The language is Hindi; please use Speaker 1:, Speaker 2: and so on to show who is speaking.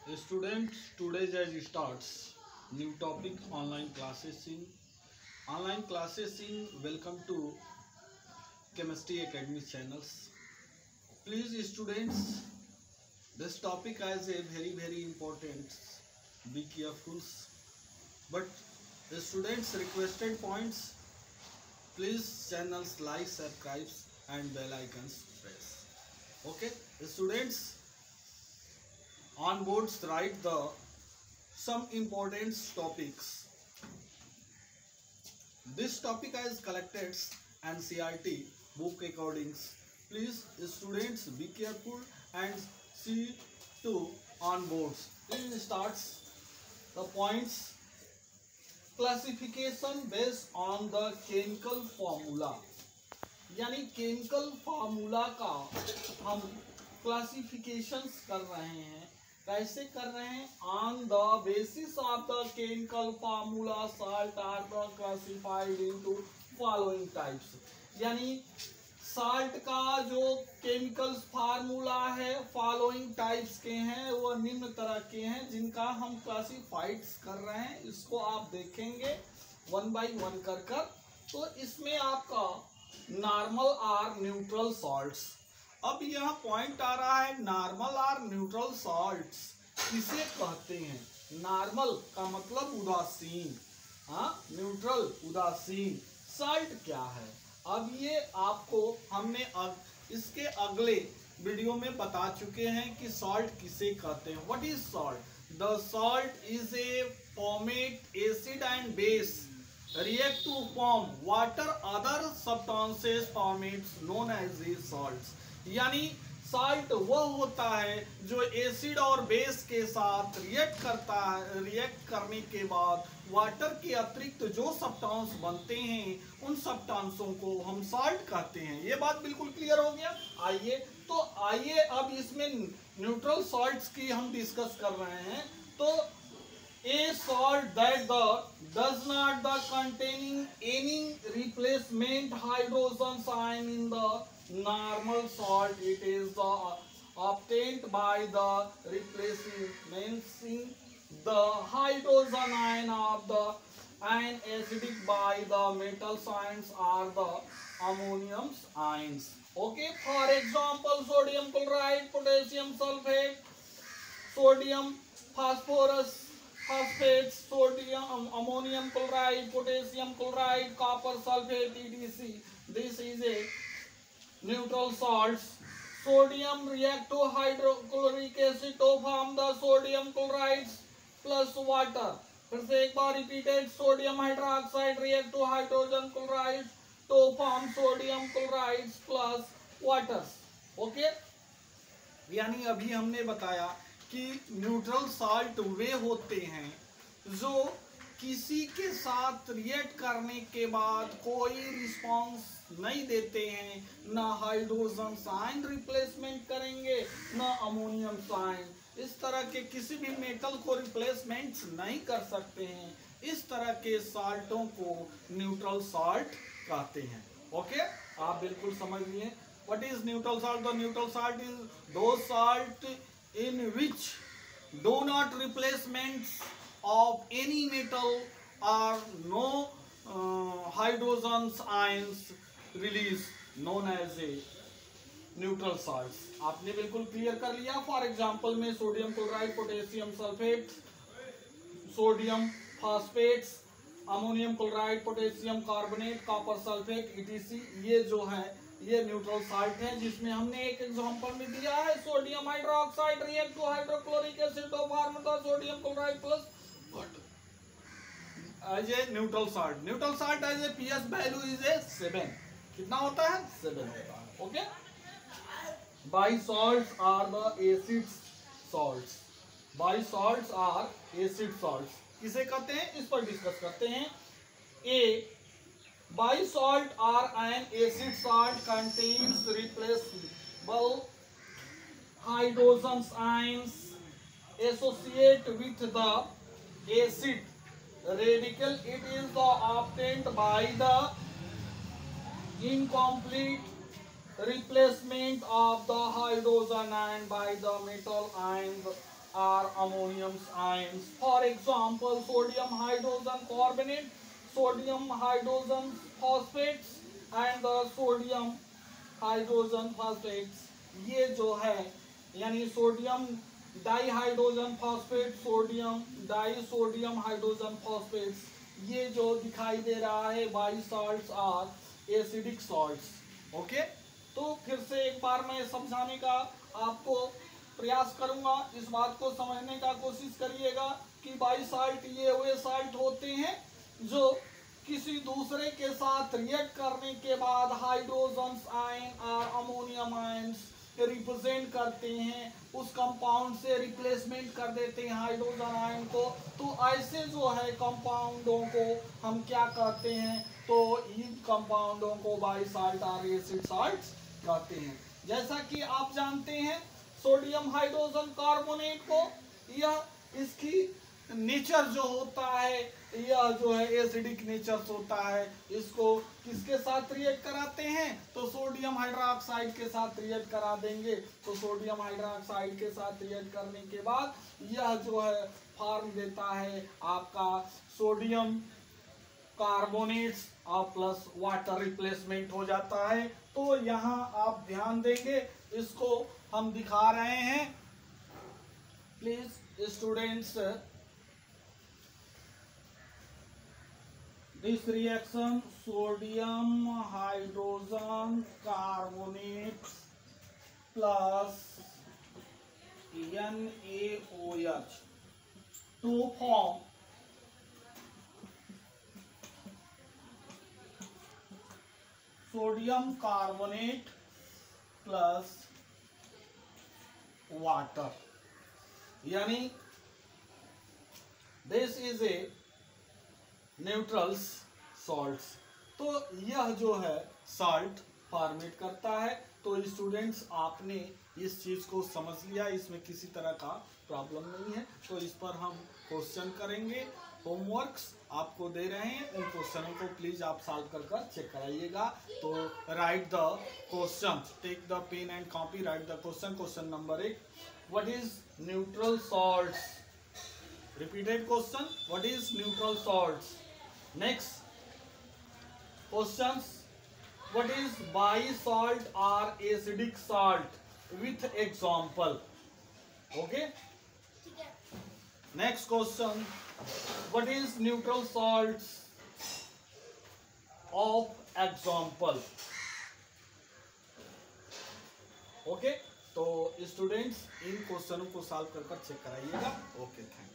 Speaker 1: Students, today's as starts new topic online classes in welcome to Chemistry Academy channels. Please students, this topic is a very important. Be careful. But the students requested points. Please channels like, subscribe and bell icons press. Okay, the students on boards write the some important topics. This topic is collected NCERT book accordings. Please students be careful and see to on boards. It starts the points. Classification based on the chemical formula, यानी केमिकल फार्मूला का हम क्लासिफिकेशंस कर रहे हैं. कैसे कर रहे हैं? On the basis of the chemical formula salt are the classified into following types. यानी साल्ट का जो केमिकल फार्मूला है फॉलोइंग टाइप्स के हैं, वो निम्न तरह के हैं जिनका हम क्लासिफाइड कर रहे हैं. इसको आप देखेंगे वन बाय वन कर. तो इसमें आपका नॉर्मल और न्यूट्रल सॉल्ट्स. अब यहाँ पॉइंट आ रहा है नॉर्मल और न्यूट्रल सॉल्ट्स किसे कहते हैं. नॉर्मल का मतलब उदासीन, न्यूट्रल उदासीन. सॉल्ट क्या है? अब ये आपको हमने इसके अगले वीडियो में बता चुके हैं कि सॉल्ट किसे कहते हैं. What is salt? The salt is a formed acid and base react to form water other substances formats known as the salts. यानी साल्ट वह होता है जो एसिड और बेस के साथ रिएक्ट करता है. रिएक्ट करने के बाद वाटर के अतिरिक्त जो सब्सटेंस बनते हैं उन सब्सटेंसों को हम साल्ट कहते हैं. ये बात बिल्कुल क्लियर हो गया. आइए अब इसमें न्यूट्रल सॉल्ट्स की हम डिस्कस कर रहे हैं. तो a salt that does not containing any replacement hydrogen ion in the normal salt, it is obtained by the replacing the hydrogen ion of the ion acidic by the metal ions or the ammonium ions. Okay, for example, sodium chloride, potassium sulfate, sodium phosphorus phosphate, sodium ammonium chloride, potassium chloride, copper sulfate, etc. This is a neutral salts. Sodium react to hydrochloric acid to form the sodium chlorides plus water. फिर से एक बार repeated, sodium hydroxide react to hydrogen chloride to form sodium chlorides plus water. Okay? यानी अभी हमने बताया कि न्यूट्रल साल्ट वे होते हैं जो किसी के साथ रिएक्ट करने के बाद कोई रिस्पांस नहीं देते हैं, ना हाइड्रोजन आयन रिप्लेसमेंट करेंगे ना अमोनियम आयन. इस तरह के किसी भी मेटल को रिप्लेसमेंट नहीं कर सकते हैं. इस तरह के साल्टों को न्यूट्रल साल्ट कहते हैं. ओके, आप बिल्कुल समझ लिए. What is neutral salt? The neutral salt is do salt in which do not replacements of any metal or no hydrogen ions release known as a neutral salts. आपने बिल्कुल क्लियर कर लिया. फॉर एग्जांपल में sodium chloride, potassium sulphate, sodium phosphates, ammonium chloride, potassium carbonate, copper sulphate etc. ये जो है ये न्यूट्रल साल्ट है, जिसमें हमने एक एग्जांपल में दिया है sodium hydroxide react to hydrochloric acid to form the sodium chloride plus water as a neutral salt. Neutral salt as a pH value is a 7. कितना होता है? 7 होता है. Okay, bi salts are the acid salts. Bi salts are acid salts किसे कहते हैं इस पर डिस्कस करते हैं. ए Bisalt or an acid salt contains replaceable hydrogen ions associate with the acid radical. It is obtained by the incomplete replacement of the hydrogen ion by the metal ion are ammonium ions. For example, sodium hydrogen carbonate, sodium hydrogen phosphates and the sodium hydrogen phosphates. ये जो है यानी sodium dihydrogen phosphate, sodium di sodium hydrogen phosphates, ये जो दिखाई दे रहा है bi salts are acidic salts. Okay, तो फिर से एक बार मैं समझाने का आपको प्रयास करूंगा, इस बात को समझने का कोशिश करिएगा कि बाई साल्ट ये हुए साल्ट होते हैं जो किसी दूसरे के साथ रिएक्ट करने के बाद हाइड्रोजन आयन और अमोनियम आयंस रिप्रेजेंट करते हैं, उस कंपाउंड से रिप्लेसमेंट कर देते हैं हाइड्रोजन आयन को। तो ऐसे जो है कंपाउंडों को हम क्या कहते हैं, तो इन कंपाउंडों को बाई साल्ट और एसिड साल्ट्स कहते हैं। जैसा कि आप जानते हैं सोडियम हाइड्रोजन कार्बोनेट को, यह इसकी नेचर जो होता है, यह जो है एसिडिक नेचर होता है। इसको किसके साथ रिएक्ट कराते हैं, तो सोडियम हाइड्रोक्साइड के साथ रिएक्ट करा देंगे। तो सोडियम हाइड्रोक्साइड के साथ रिएक्ट करने के बाद यह जो है फॉर्म देता है आपका सोडियम कार्बोनेट्स और प्लस वाटर रिप्लेसमेंट हो जाता है। तो यहाँ आप ध्यान देंगे, इसको हम दिखा रहे हैं please students. This reaction sodium hydrogen carbonate plus NaOH to form sodium carbonate plus water, यानी this is a neutrals salts. तो यह जो है साल्ट फॉर्मेट करता है। तो स्टूडेंट्स आपने इस चीज को समझ लिया, इसमें किसी तरह का प्रॉब्लम नहीं है। तो इस पर हम क्वेश्चन करेंगे, होमवर्क्स आपको दे रहे हैं, उन क्वेश्चनों को प्लीज आप सॉल्व कर चेक कराइएगा। तो write the question, take the pen and copy, write the question. Question number 1, what is neutral salts? Repeated question, what is neutral salts? Next questions, what is bi-salt or acidic salt with example? Okay. Next question, what is neutral salts of example? Okay. तो स्टूडेंट्स इन क्वेश्चनों को सॉल्व कर चेक कराइएगा। Okay, thank you.